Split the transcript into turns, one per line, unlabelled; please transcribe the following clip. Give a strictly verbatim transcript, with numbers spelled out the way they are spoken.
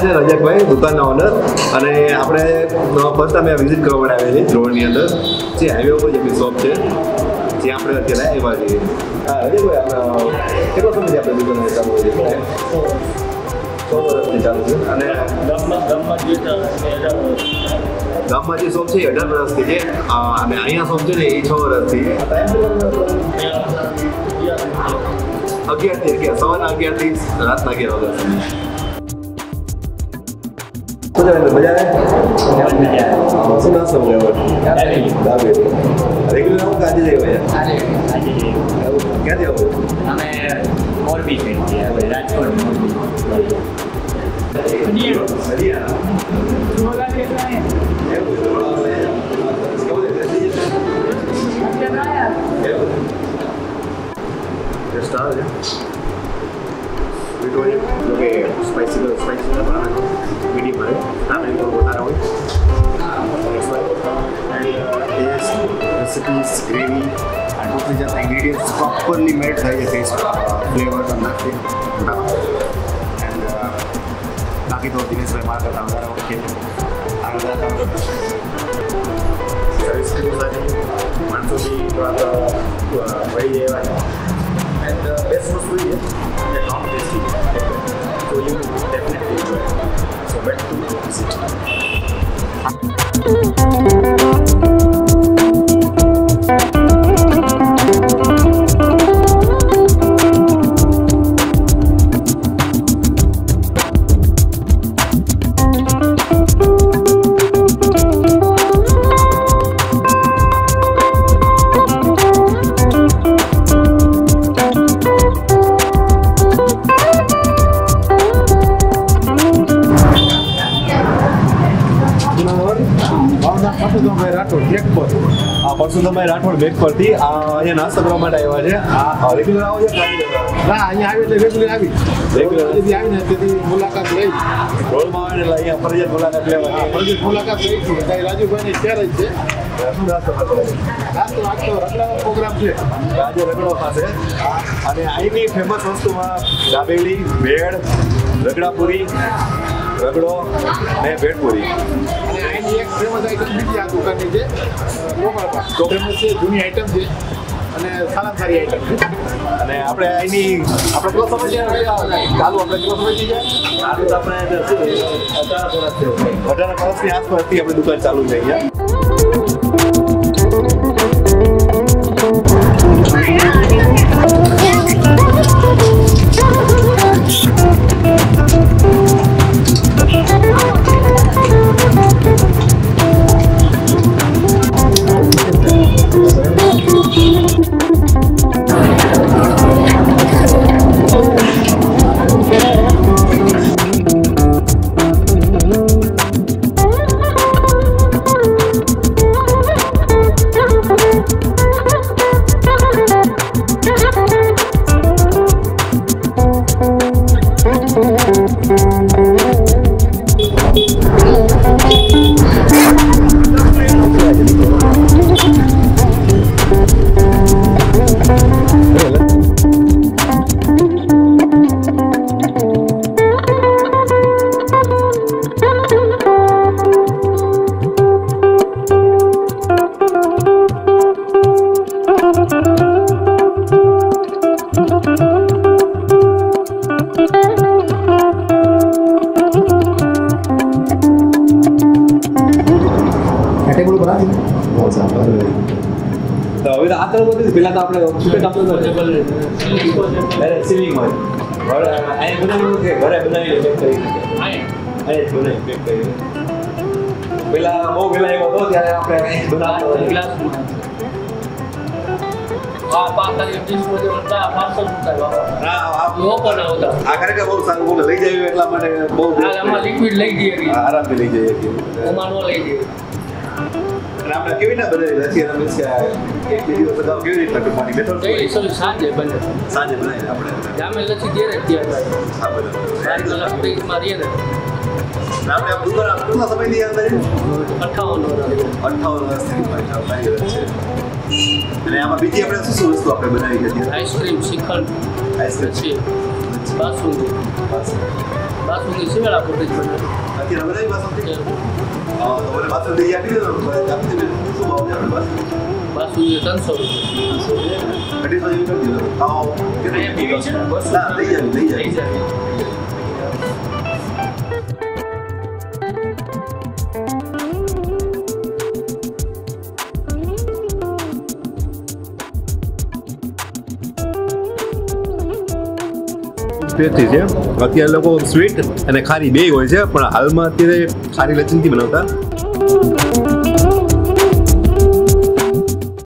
છે રજાકભાઈ, દુકાનના ઓનર. અને આપણે ફર્સ્ટ ટાઈમ વિઝિટ કરવા માટે આવેલી રોડની અંદર જે હાઈવે ઉપર જે શોપ છે જ્યાં આપણે અત્યારે આવ્યા છીએ. હા રજાકભાઈ, આપણે કેટલો સમયથી આપણે દુકાન ચાલુ હોય છે? સો વર્ષથી ચાલુ છે. અને
ગામમાં ગામમાં જે
ગામમાં જે શોપ છે એ અઢાર વર્ષથી છે અને અહીંયા શોપ છે ને એ છ વર્ષથી. અગિયારથી અગિયાર સવારના અગિયારથી રાતના અગિયાર વાગ્યા સુધી. શું ચાલે મજા આવે? શું નાસ્તો મળ્યો? દાબેલી. રેગ્યુલર આવું કાજે જઈએ ભાઈ? ક્યાંથી આવો?
અમે મોરબી છે રાજકોટ મોરબી.
ટેસ્ટ આવે છે સ્વીટ હોય જો કે સ્પાઇસી તો સ્પાઇસી ના બનાવે મીડિયમ આવે ટામેટો થોડું વધારે હોય ટેસ્ટ રેસિપીઝ ગ્રેવી અને ટોટલી જાતના ઇન્ગ્રીડિયન્ટ્સ પ્રોપરલી મેડ થાય છે ટેસ્ટ ફ્લેવર નાખી એન્ડ બાકી તો દિનેશભાઈ મારા કરતાં વધારે ઓળખે આગળ સર્વિસ કરી સાથે માણસો બી થોડા વળી જાય. And the best was really the non tasty. So you definitely enjoy it. So back to visit. Parsottambhai Rathod back પરથી અહીંયા નાસ્તો કરવા માટે આવ્યા છે. આ રેગ્યુલર આવો છે?
ના, અહીંયા આવી એટલે રેગ્યુલર આવી રેગ્યુલર આવીને તેથી મુલાકાત લઈ
રોડમાં આવે એટલે અહીંયા ફરજિયાત મુલાકાત લેવા
ફરજિયાત મુલાકાત લઈ છે. ત્યાં રાજુભાઈની શેર જ છે.
શું નાસ્તો કરતો?
નાસ્તો આખો રગડાનો પ્રોગ્રામ છે
આજે રગડો પાસે. અને અહીંની ફેમસ વસ્તુમાં દાબેલી, ભેળ, રગડાપુરી, રગડો ને ભેળપુરી.
અને અહીંની એક ફેમસ આઈટમ બીજી આ દુકાનની છે લોકલમાં તો ફેમસ છે, જૂની આઈટમ છે અને સારા સારી આઈટમ છે.
અને આપણે અહીંની આપણે કેટલો સમય છે ચાલુ? આપણે કેટલો સમય થઈ જાય? ચાલુ તો આપણે અઢાર વર્ષથી અઢાર વર્ષની આસપાસથી આપણી દુકાન ચાલુ થઈ ગયા. તો હવે આ તરફ બધું પેલા તો આપણે સુકેટ આપતો સિલિંગ હોય ઘરે અહીંયા બનાવ્યું કે ઘરે બનાવીને પેક કરી અહીંયા જ બનાવી પેક કરી. પેલા બહુ પેલા એવો હતો ત્યારે આપણે બનાવતો ગ્લાસમાં આ પાતાની ડિશમાં જે હતા પાર્સલ મુકાય હા આ ઓપન આવતા આ ખરેખર બહુ સારું બોલે લઈ જાય એટલા માટે બહુ આમાં લિક્વિડ લઈ જઈએ આરામથી લઈ જઈએ ઓમાં નો લઈ જઈએ. અને આપણે કેવી રીતના બનાવી નથી અને મીન્સ કે એક વિડીયો બતાવો કેવી રીતના ટૂંકવાની મેથડ છે સૌ સાંજે બને સાંજે બનાવીને આપણે જામે લસી ઘેરે તૈયાર હા બરાબર સારી કલાક ફ્રીજમાં રહીએ ને આપણે આ દુકાન કેટલા સમયથી અંદર અઠ્ઠાવન વર્ષ અઠ્ઠાવન વર્ષથી બનાવી છે. અને આમાં બીજી આપણે શું શું વસ્તુ આપણે બનાવી હતી? આઈસ્ક્રીમ, શ્રીખંડ, આઈસ્ક્રીમ છે, બાસુંદી બાસુંદી શિયાળા પોતે જ બને.
અત્યારે બનાવી બાસુંદી? હા તો મને બાસુંદી આપી દો ને આપી દે. શું ભાવ છે આપણે બાસુંદી?
બાસુંદી ત્રણસો રૂપિયા.
અઢીસો જેવી કરી દીધો. ખાઓ
અહીંયા પીવી છે ને બસ
ના લઈ જાવી લઈ જાવી
લઈ જાય.
ટેસ્ટી છે. અત્યારે લોકો સ્વીટ અને ખારી બેય હોય છે પણ હાલમાં અત્યારે ખારી લચીનથી બનાવતા